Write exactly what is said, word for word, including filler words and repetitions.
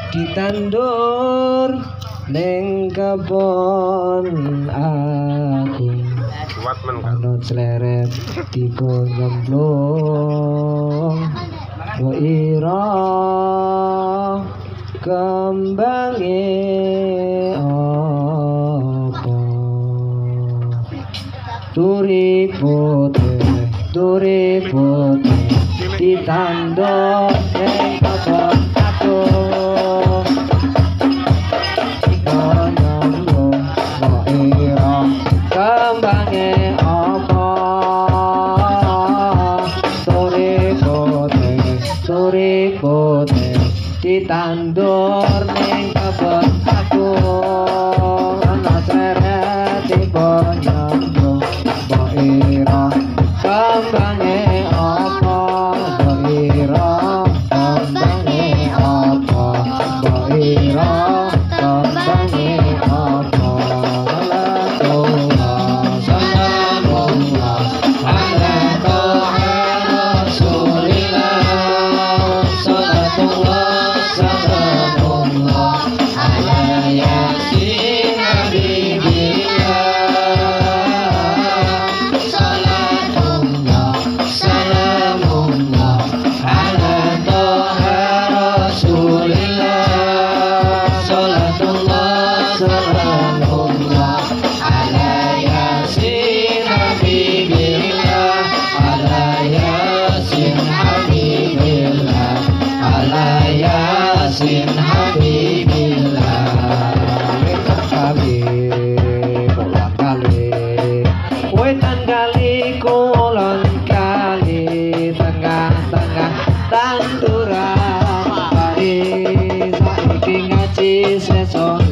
ditandur ning kebon aku ana sleret tiba nyemplung wa ira kembange apa turi putih turi putih ditandur ning kebon aku kembange apa turi putih turi putih ditandur ning kebon aku ana seret tiba nyemplung mbok ira kembange apa mbok ira kembange apa mbok ira kembange apa Yasin Habibillah kali kulon kali wetan kali kulon kali tengah-tengah tanduran kali saiki ngaji sesuk